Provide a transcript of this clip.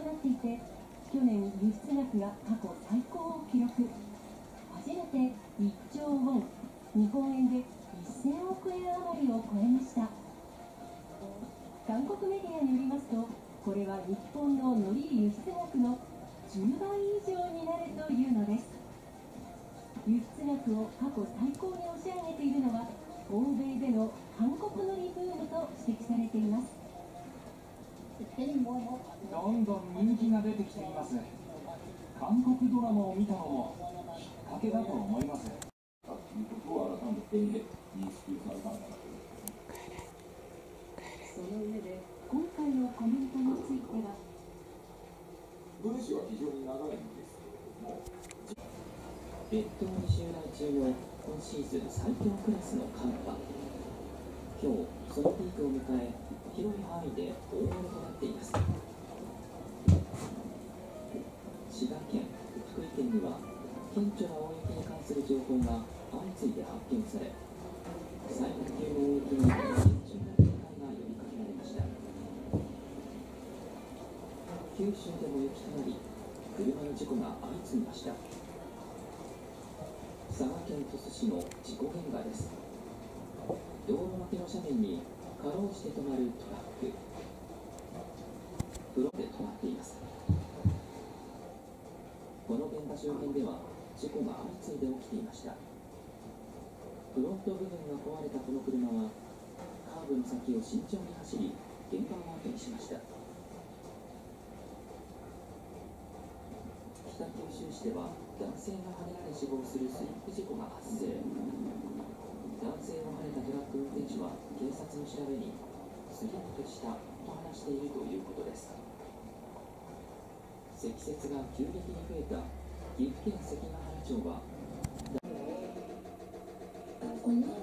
なっていて、去年輸出額が過去最高を記録。初めて1兆ウォン、日本円で1000億円余りを超えました。韓国メディアによりますと、これは日本の海苔輸出額の10倍以上になるというのです。輸出額を過去最高に押し上げているのは、欧米での韓国海苔ブームと指摘されています。 どんどん人気が出てきています。韓国ドラマを見たのもきっかけだと思います。ということを改めて認識されたんだなと。 その上で、今回のコメントについては、 文章は非常に長いんですけれども、 列島に襲来中の今シーズン最強クラスの寒波。今日、そのピークを迎え、広い範囲で大荒れとなっています。滋賀県、福井県には顕著な大雪に関する情報が相次いで発見され、災害級の大雪に厳重な警戒が呼びかけられました。九州でも雪となり、車の事故が相次ぎました。佐賀県鳥栖市の事故現場です。道路脇の斜面にかろうじて止まるトラック。フロントで止まっています。この現場周辺では事故が相次いで起きていました。フロント部分が壊れたこの車はカーブの先を慎重に走り、現場を後にしました。北九州市では男性がはねられ死亡するスリップ事故が発生。男性をはねたトラック運転手は警察の調べにスリップしたと話しているということです。積雪が急激に増えた岐阜県関ヶ原町は